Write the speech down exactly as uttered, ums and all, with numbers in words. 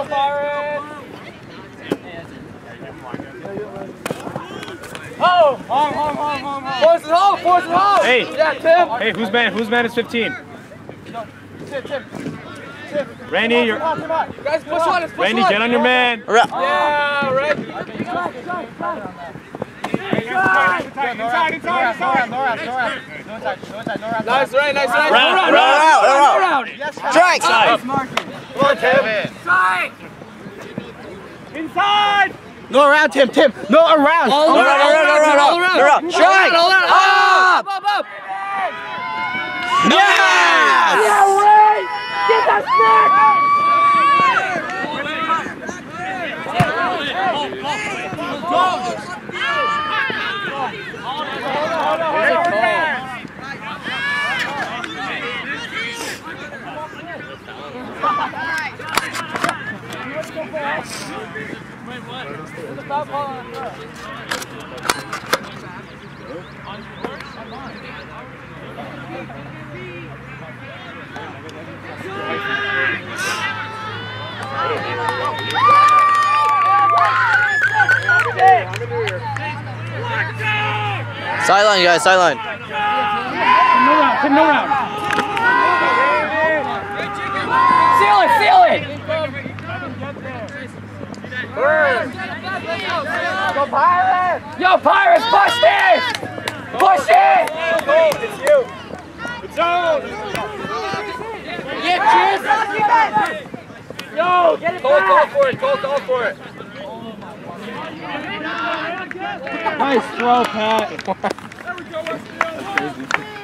go, Pirates! Oh! Home, home, home, home, home! Force it home, force it home! Hey! Yeah, Tim! Hey, who's man? Who's man is fifteen? Tim, Tim. Tim. Randy, you're... Guys, push on, push Randy, on. get on your man! Yeah, right! Inside, inside, inside, inside. Nice, right, nice, right. Round, Round, round, round, round. Strike! Side. Come on, Tim. Strike! Inside! No around, Tim, Tim. No around. All around, around, around, all around, around, all around. around. Strike! All around, Up! up, up, up. Yes! Yeah, right! Get that snack! Sideline, guys, sideline. No round, Tim, no round. Seal it, seal it! Go Pirates! Yo, Pirates, push this! Push it! It's you. It's on. Get Chris! Yo, get it back! Call for it, call, call for it. Nice throw, Pat. There we go, let's go.